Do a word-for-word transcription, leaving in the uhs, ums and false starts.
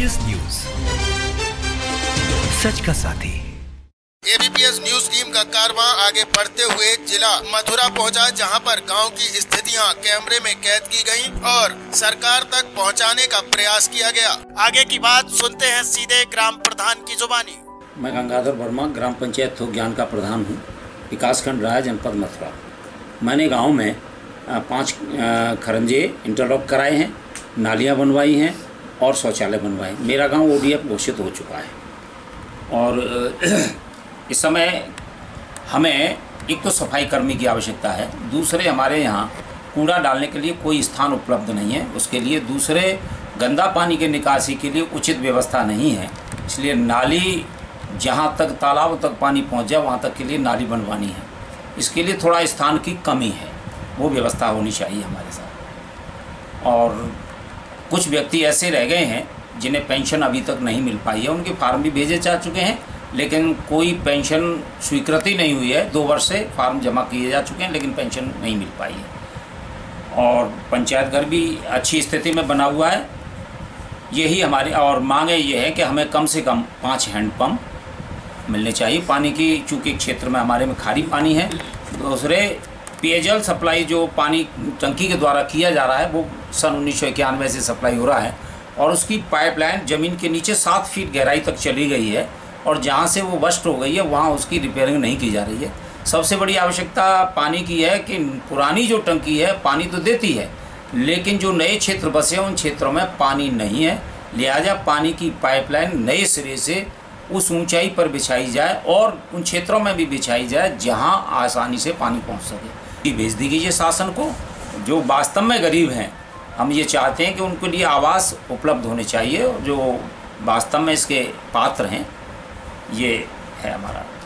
ABPS news, सच का साथी। ABPS news team का कारवां आगे बढ़ते हुए जिला मथुरा पहुंचा, जहां पर गांव की स्थितियां कैमरे में कैद की गईं और सरकार तक पहुंचाने का प्रयास किया गया। आगे की बात सुनते हैं सीधे ग्राम प्रधान की जुबानी। मैं गंगाधर वर्मा, ग्राम पंचायत थोक ज्ञान का प्रधान हूँ, विकासखंड राय, जनपद मथुरा। मैंने गांव में पांच खरंजे इंटरलॉक कराए हैं, नालियां बनवाई हैं और शौचालय बनवाए। मेरा गांव ओडीएफ घोषित हो चुका है और इस समय हमें एक तो सफाई कर्मी की आवश्यकता है, दूसरे हमारे यहाँ कूड़ा डालने के लिए कोई स्थान उपलब्ध नहीं है, उसके लिए दूसरे गंदा पानी के निकासी के लिए उचित व्यवस्था नहीं है। इसलिए नाली जहाँ तक तालाब तक पानी पहुँच जाए वहाँ तक के लिए नाली बनवानी है। इसके लिए थोड़ा स्थान की कमी है, वो व्यवस्था होनी चाहिए हमारे साथ। और कुछ व्यक्ति ऐसे रह गए हैं जिन्हें पेंशन अभी तक नहीं मिल पाई है, उनके फार्म भी भेजे जा चुके हैं लेकिन कोई पेंशन स्वीकृति नहीं हुई है। दो वर्ष से फार्म जमा किए जा चुके हैं लेकिन पेंशन नहीं मिल पाई है। और पंचायत घर भी अच्छी स्थिति में बना हुआ है। यही हमारी और मांगे ये है कि हमें कम से कम पाँच हैंडपम्प मिलने चाहिए पानी की, चूँकि क्षेत्र में हमारे में खारी पानी है। दूसरे पेयजल सप्लाई जो पानी टंकी के द्वारा किया जा रहा है वो सन उन्नीस सौ इक्यानवे से सप्लाई हो रहा है और उसकी पाइपलाइन ज़मीन के नीचे सात फीट गहराई तक चली गई है और जहाँ से वो बस्ट हो गई है वहाँ उसकी रिपेयरिंग नहीं की जा रही है। सबसे बड़ी आवश्यकता पानी की है कि पुरानी जो टंकी है पानी तो देती है लेकिन जो नए क्षेत्र बसे हैं उन क्षेत्रों में पानी नहीं है, लिहाजा पानी की पाइपलाइन नए सिरे से उस ऊंचाई पर बिछाई जाए और उन क्षेत्रों में भी बिछाई जाए जहां आसानी से पानी पहुंच सके। भेज दी गई है शासन को, जो वास्तव में गरीब हैं। हम ये चाहते हैं कि उनके लिए आवास उपलब्ध होने चाहिए, जो वास्तव में इसके पात्र हैं। ये है हमारा